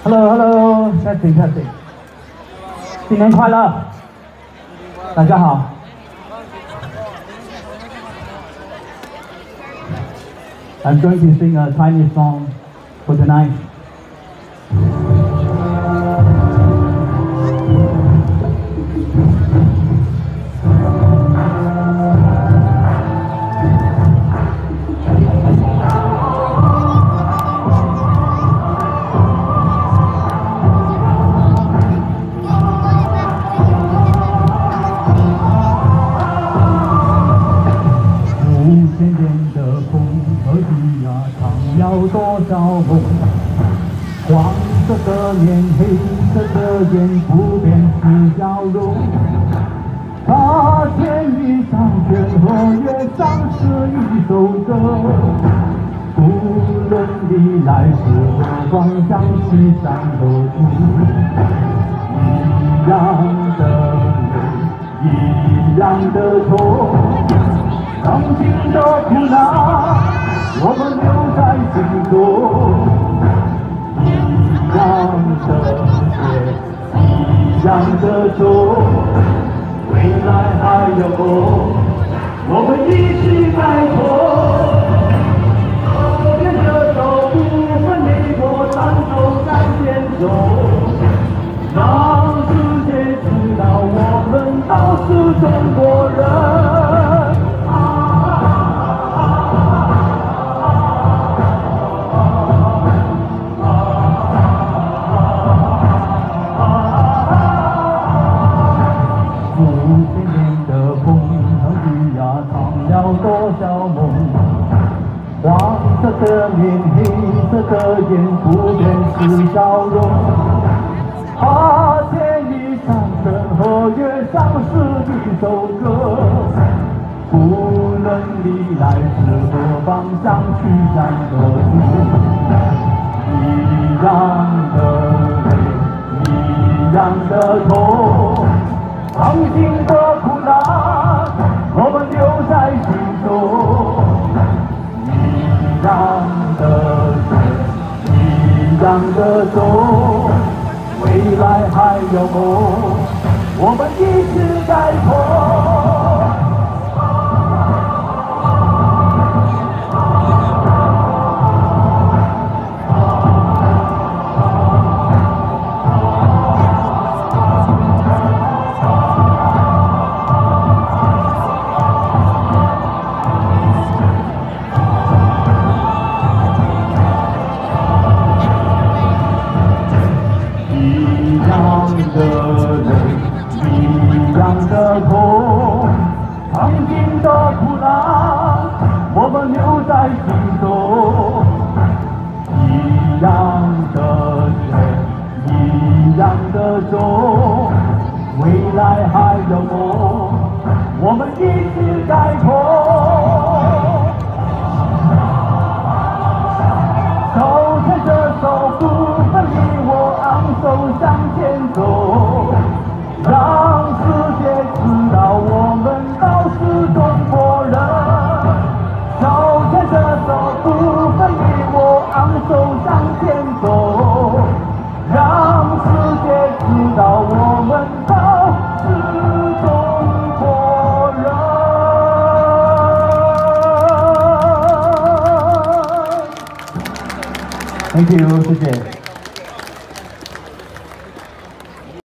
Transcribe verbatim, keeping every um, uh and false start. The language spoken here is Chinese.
Hello Hello， 下请下请，新年快乐！大家好。I'm going to sing a Chinese song for tonight. 要多少梦？黄色的脸，黑色的眼，不变是笑容。他千里上泉和月上是一首歌，无论你来自何方，向西山河图，一样的泪，一样的痛，曾经的苦难。 我们留在心中，一样的血，一样的种，未来还有梦，我们一起改过。牵着手，不分你我，单手在牵手，让世界知道我们都是中国人。 多少梦，黄色的脸，黑色的眼，不变是笑容。他千里长城和月上是一首歌，无论你来自何方，向去山河图，一样的泪，一样的痛，曾经的苦难。 我们留在心中，一样的血，一样的种，未来还有梦，我们一起改过。 的泪，一样的痛，曾经的苦难，我们留在心中。一样的血，一样的种，未来还有梦，我们一起改过。手牵着手，不分你我，昂首向前走。 让世界知道我们都是中国人，手牵着手，不分你我，昂首向前走。让世界知道我们都是中国人。Thank you， 谢谢。